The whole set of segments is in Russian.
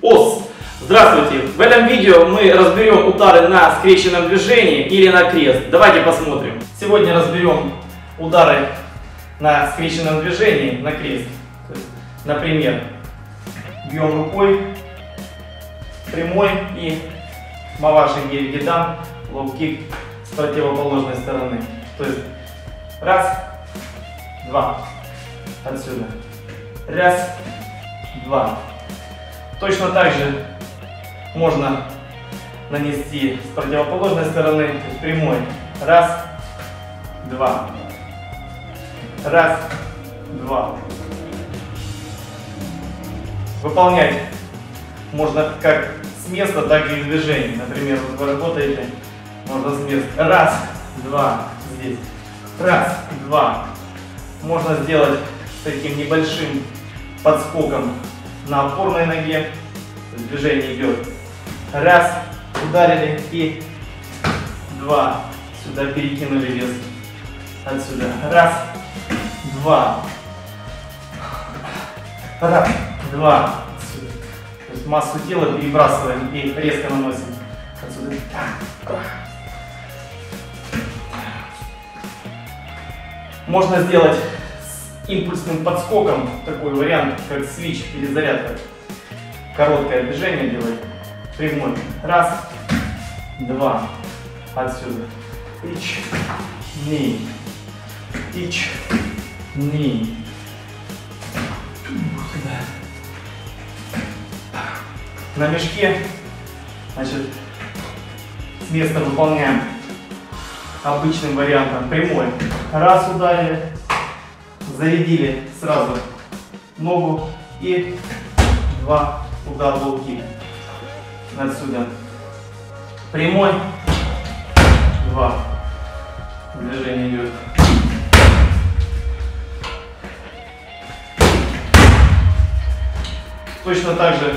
ОС. Здравствуйте! В этом видео мы разберем удары на скрещенном движении или на крест. Давайте посмотрим. Сегодня разберем удары на скрещенном движении на крест. То есть, например, бьем рукой прямой и маваши гиригидан, лоу-кик с противоположной стороны. То есть раз, два, отсюда. Раз, два. Точно так же можно нанести с противоположной стороны, то есть прямой. Раз, два. Раз, два. Выполнять можно как с места, так и в движении. Например, вот вы работаете, можно с места. Раз, два, здесь. Раз, два. Можно сделать с таким небольшим подскоком на опорной ноге. Движение идет. Раз, ударили и два. Сюда перекинули вес. Отсюда. Раз, два. Раз, два. Отсюда. То есть массу тела перебрасываем и резко наносим. Отсюда. Можно сделать с импульсным подскоком такой вариант, как свич, перезарядка. Короткое движение делать. Прямой. Раз, два. Отсюда. Ич, ни. Ич, ни. На мешке, значит, с места выполняем обычным вариантом. Прямой. Раз ударили, зарядили сразу ногу и два удара лоу-кик. Отсюда. Прямой. Два. Движение идет. Точно так же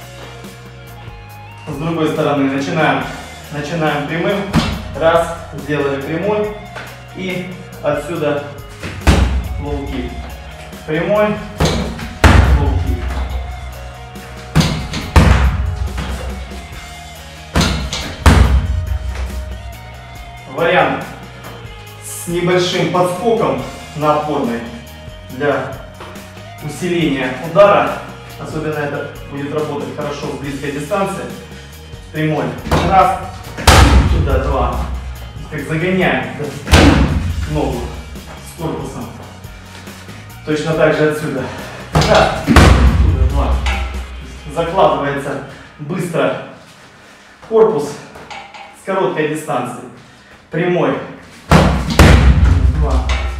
с другой стороны начинаем прямым. Раз, сделали прямой и отсюда лоу-кик. Прямой, лоу-кик. Вариант с небольшим подскоком на опорной для усиления удара. Особенно это будет работать хорошо в близкой дистанции. Прямой. Раз, сюда, два. Как загоняем ногу с корпусом. Точно так же отсюда. Раз, сюда, два. Закладывается быстро корпус с короткой дистанции. Прямой. Два.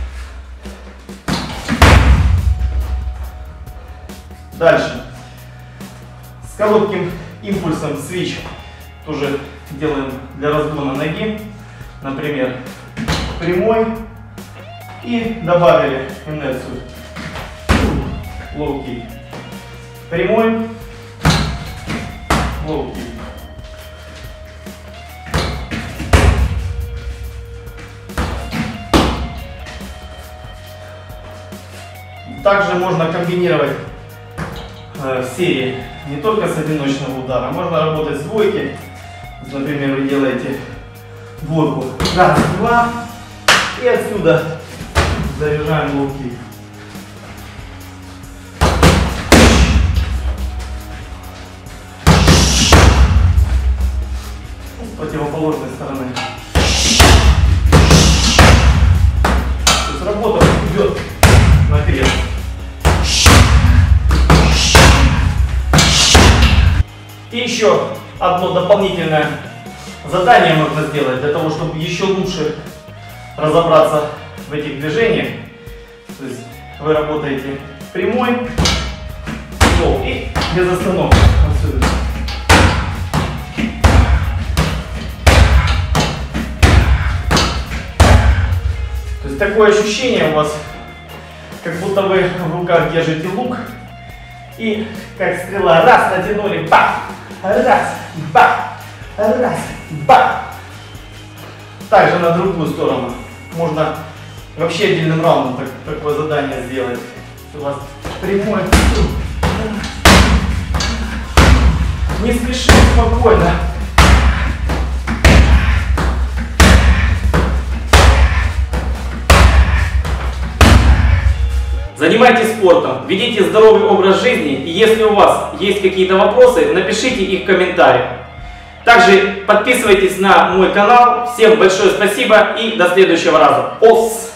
Дальше. С коротким импульсом свич тоже делаем для разгона ноги. Например, прямой. И добавили инерцию. Лоу-кик. Прямой. Лоу-кик. Также можно комбинировать в серии не только с одиночного удара, можно работать с двойки. Например, вы делаете двойку. Раз, два. И отсюда заряжаем лоу-кик. С противоположной стороны. То есть работа идет на крест. И еще одно дополнительное задание можно сделать для того, чтобы еще лучше разобраться в этих движениях. То есть вы работаете прямой и без остановки. Отсюда. То есть такое ощущение у вас, как будто вы в руках держите лук и как стрела. Раз, натянули, бах! Раз, бах! Раз, бах! Также на другую сторону. Можно вообще отдельным раундом такое задание сделать. У вас прямой. Не спеши, спокойно. Занимайтесь спортом, ведите здоровый образ жизни, и если у вас есть какие-то вопросы, напишите их в комментариях. Также подписывайтесь на мой канал. Всем большое спасибо и до следующего раза. Ос!